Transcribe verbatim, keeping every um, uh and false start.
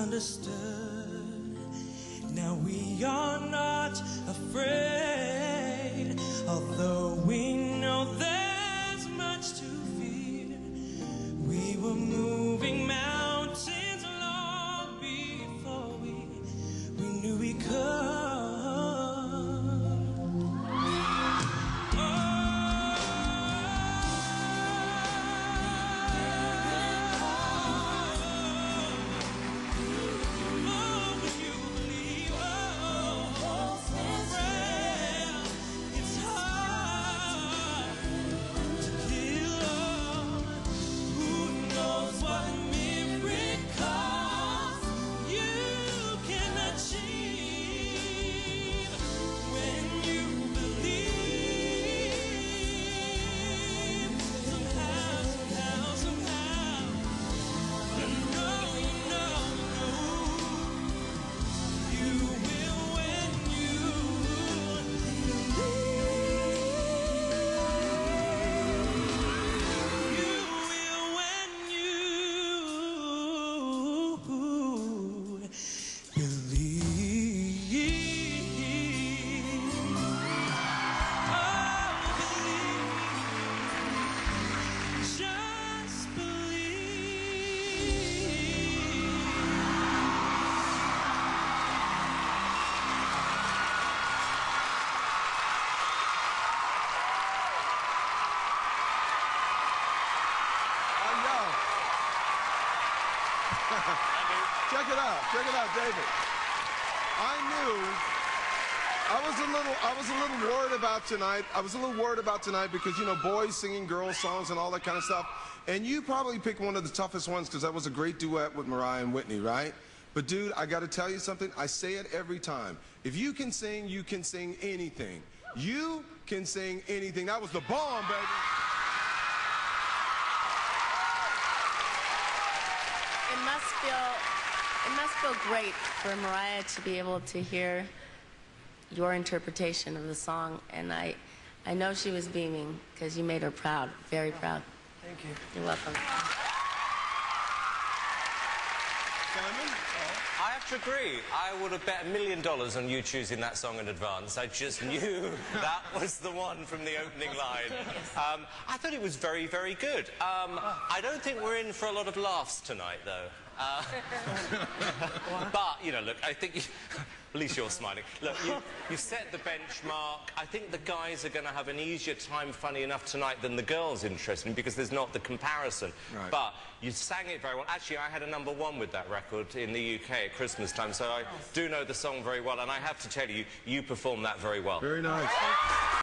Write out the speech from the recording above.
understood. Now we are not afraid, although we know there's much to fear. We were moving mountains long before we, we knew we could. Check it out, check it out, David. I knew I was a little I was a little worried about tonight. I was a little worried about tonight because, you know, boys singing girl songs and all that kind of stuff. And you probably picked one of the toughest ones because that was a great duet with Mariah and Whitney, right? But dude, I got to tell you something. I say it every time. If you can sing, you can sing anything. You can sing anything. That was the bomb, baby. It must feel, it must feel great for Mariah to be able to hear your interpretation of the song, and I, I know she was beaming because you made her proud, very proud. Thank you. You're welcome. Simon? I have to agree. I would have bet a million dollars on you choosing that song in advance. I just knew that was the one from the opening line. Um, I thought it was very, very good. Um, I don't think we're in for a lot of laughs tonight, though. Uh, but, you know, look, I think... You, at least you're smiling. Look, you, you set the benchmark. I think the guys are going to have an easier time, funny enough, tonight than the girls, interesting, because there's not the comparison. Right. But you sang it very well. Actually, I had a number one with that record in the U K at Christmas time, so I do know the song very well, and I have to tell you, you performed that very well. Very nice.